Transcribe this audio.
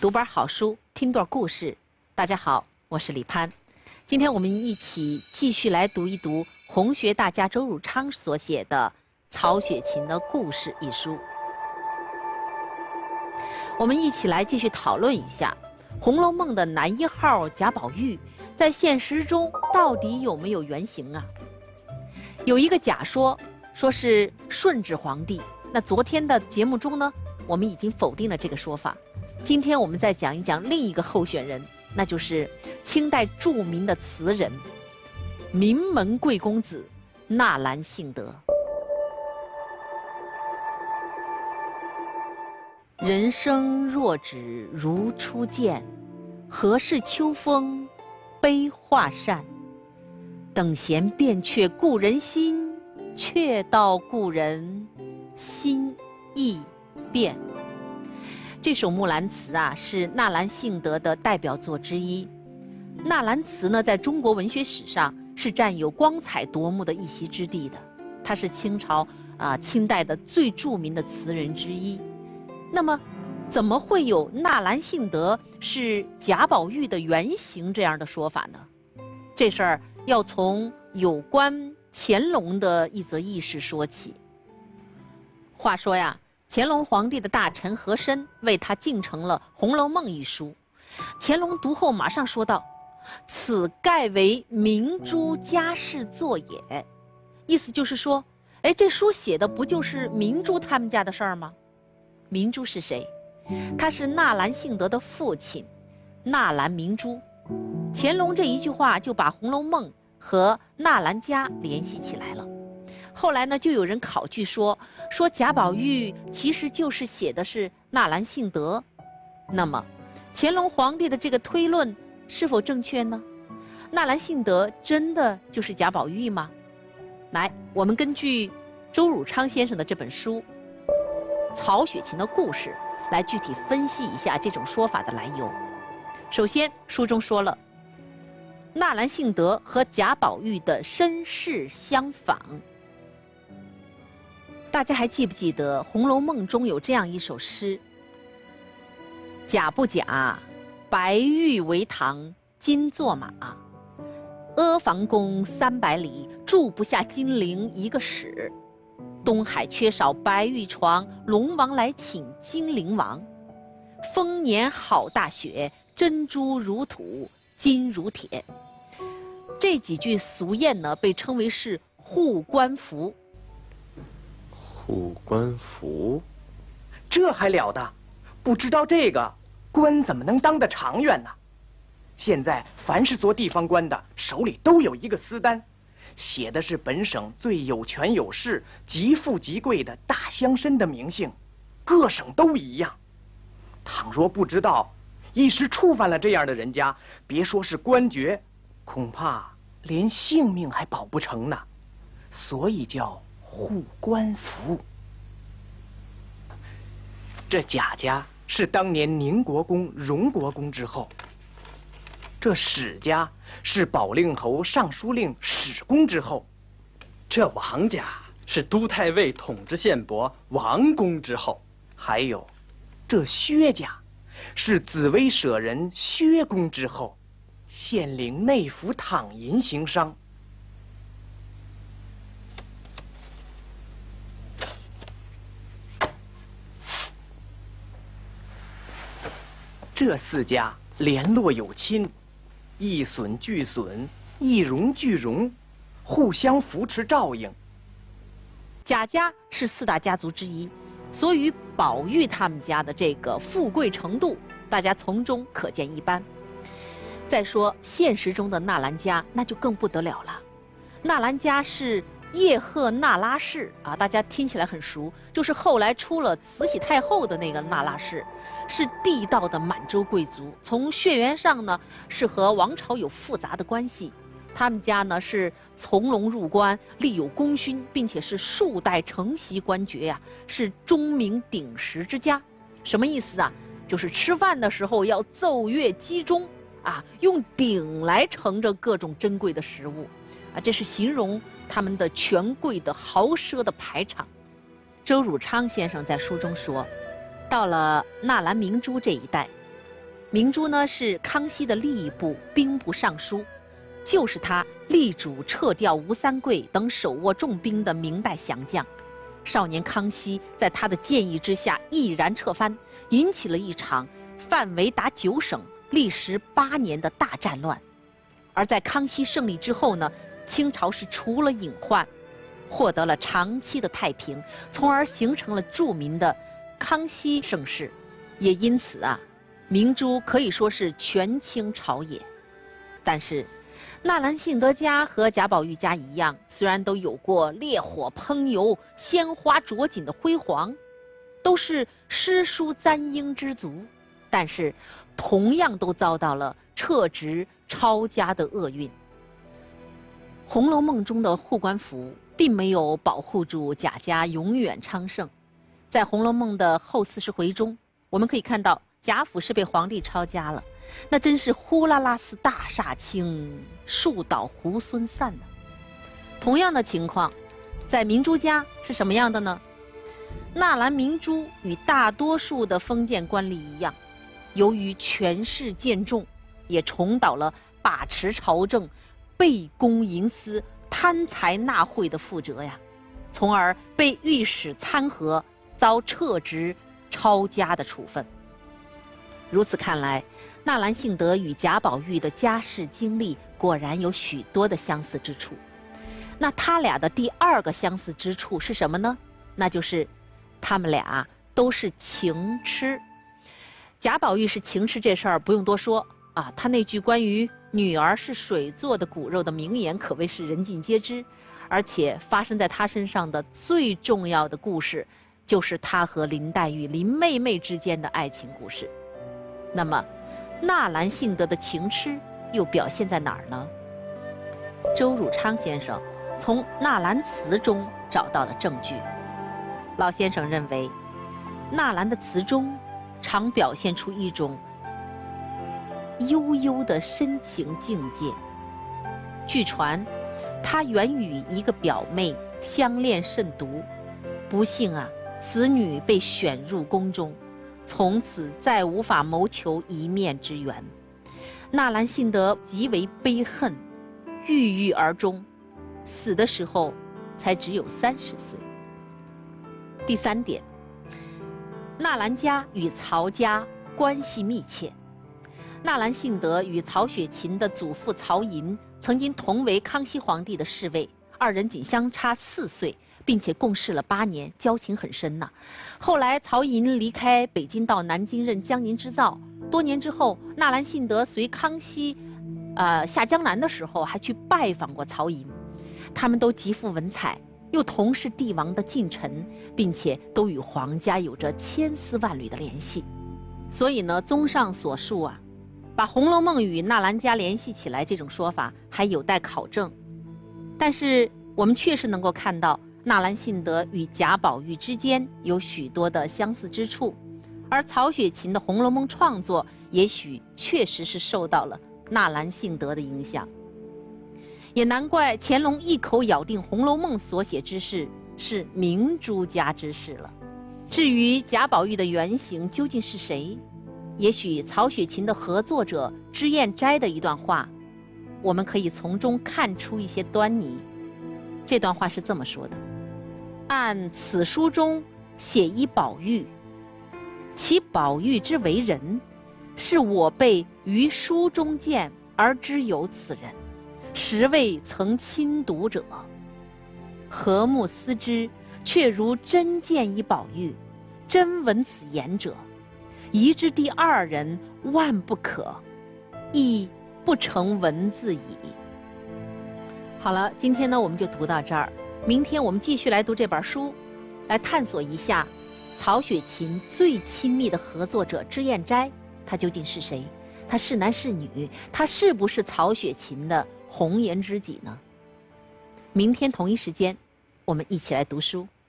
读本好书，听段故事。大家好，我是李攀。今天我们一起继续来读一读红学大家周汝昌所写的《曹雪芹的故事》一书。我们一起来继续讨论一下《红楼梦》的男一号贾宝玉在现实中到底有没有原型啊？有一个假说，说是顺治皇帝。那昨天的节目中呢，我们已经否定了这个说法。今天我们再讲一讲另一个候选人，那就是清代著名的词人、名门贵公子纳兰性德。人生若只如初见，何事秋风悲画扇？等闲变却故人心，却道故人心易变。这首《木兰辞》啊，是纳兰性德的代表作之一。纳兰词呢，在中国文学史上是占有光彩夺目的一席之地的。他是清朝清代的最著名的词人之一。那么，怎么会有纳兰性德是贾宝玉的原型这样的说法呢？这事儿要从有关乾隆的一则轶事说起。话说呀，乾隆皇帝的大臣和珅为他进呈了《红楼梦》一书，乾隆读后马上说道：“此盖为明珠家事作也。”意思就是说，这书写的不就是明珠他们家的事儿吗？明珠是谁？他是纳兰性德的父亲，纳兰明珠。乾隆这一句话就把《红楼梦》和纳兰家联系起来了。后来呢，就有人考据说贾宝玉其实就是写的是纳兰性德。那么，乾隆皇帝的这个推论是否正确呢？纳兰性德真的就是贾宝玉吗？来，我们根据周汝昌先生的这本书《曹雪芹的故事》来具体分析一下这种说法的来由。首先，书中说了，纳兰性德和贾宝玉的身世相仿。大家还记不记得《红楼梦》中有这样一首诗：假不假，白玉为堂金作马，阿房宫300里，住不下金陵一个史。东海缺少白玉床，龙王来请金陵王。丰年好大雪，珍珠如土，金如铁。这几句俗谚呢，被称为是护官符。 护官符， 这还了得？不知道这个，官怎么能当得长远呢？现在凡是做地方官的，手里都有一个私单，写的是本省最有权有势、极富极贵的大乡绅的名姓，各省都一样。倘若不知道，一时触犯了这样的人家，别说是官爵，恐怕连性命还保不成呢。所以叫护官符。这贾家是当年宁国公、荣国公之后，这史家是宝令侯、尚书令史公之后， 这王家是都太尉统治县伯王公之后， 还有这薛家是紫薇舍人薛公之后，县令内府躺银行商。这4家联络有亲，一损俱损，一荣俱荣，互相扶持照应。 贾家是4大家族之一，所以宝玉他们家的这个富贵程度，大家从中可见一斑。再说现实中的纳兰家，那就更不得了了。纳兰家是叶赫那拉氏啊，大家听起来很熟，就是后来出了慈禧太后的那个那拉氏，是地道的满洲贵族。从血缘上呢，是和王朝有复杂的关系。他们家呢是从龙入关，立有功勋，并且是数代承袭官爵呀，是钟鸣鼎食之家。什么意思啊？就是吃饭的时候要奏乐击钟啊，用鼎来盛着各种珍贵的食物啊，这是形容他们的权贵的豪奢的排场。周汝昌先生在书中说，到了纳兰明珠这一代， 明珠呢是康熙的吏部兵部尚书，就是他力主撤掉吴三桂等手握重兵的明代降将。少年康熙在他的建议之下毅然撤藩，引起了一场范围达9省、历时8年的大战乱。而在康熙胜利之后呢，清朝是除了隐患，获得了长期的太平，从而形成了著名的康熙盛世。也因此啊，明珠可以说是权倾朝野。但是纳兰性德家和贾宝玉家一样，虽然都有过烈火烹油、鲜花着锦的辉煌，都是诗书簪缨之族，但是同样都遭到了撤职抄家的厄运。《红楼梦》中的护官符并没有保护住贾家永远昌盛。在《红楼梦》的后40回中，我们可以看到贾府是被皇帝抄家了，那真是呼啦啦似大厦倾，树倒猢狲散呢。同样的情况，在明珠家是什么样的呢？纳兰明珠与大多数的封建官吏一样，由于权势渐重，也重蹈了把持朝政、背公营私、贪财纳贿的覆辙呀，从而被御史参劾，遭撤职抄家的处分。如此看来，纳兰性德与贾宝玉的家世经历果然有许多的相似之处。那他俩的第2个相似之处是什么呢？那就是他们俩都是情痴。贾宝玉是情痴这事儿不用多说啊，他那句关于女儿是水做的骨肉的名言可谓是人尽皆知，而且发生在他身上的最重要的故事，就是他和林黛玉、林妹妹之间的爱情故事。那么纳兰性德的情痴又表现在哪儿呢？周汝昌先生从纳兰词中找到了证据。老先生认为，纳兰的词中常表现出一种悠悠的深情境界。据传，他原与一个表妹相恋甚笃，不幸啊，此女被选入宫中，从此再无法谋求一面之缘。纳兰性德极为悲恨，郁郁而终，死的时候才只有30岁。第3点，纳兰家与曹家关系密切。纳兰性德与曹雪芹的祖父曹寅曾经同为康熙皇帝的侍卫，2人仅相差4岁，并且共事了8年，交情很深呐。后来曹寅离开北京到南京任江宁织造，多年之后，纳兰性德随康熙下江南的时候还去拜访过曹寅。他们都极富文采，又同是帝王的近臣，并且都与皇家有着千丝万缕的联系。所以呢，综上所述啊，把《红楼梦》与纳兰家联系起来这种说法还有待考证。但是我们确实能够看到纳兰性德与贾宝玉之间有许多的相似之处，而曹雪芹的《红楼梦》创作也许确实是受到了纳兰性德的影响。也难怪乾隆一口咬定《红楼梦》所写之事是明珠家之事了。至于贾宝玉的原型究竟是谁，也许曹雪芹的合作者脂砚斋的一段话，我们可以从中看出一些端倪。这段话是这么说的：按此书中写一宝玉，其宝玉之为人，是我辈于书中见而知有此人，实未曾亲读者。和睦思之，却如真见一宝玉，真闻此言者，疑之第2人万不可，亦不成文字矣。好了，今天呢我们就读到这儿，明天我们继续来读这本书，来探索一下曹雪芹最亲密的合作者脂砚斋，他究竟是谁？他是男是女？他是不是曹雪芹的红颜知己呢？明天同一时间，我们一起来读书。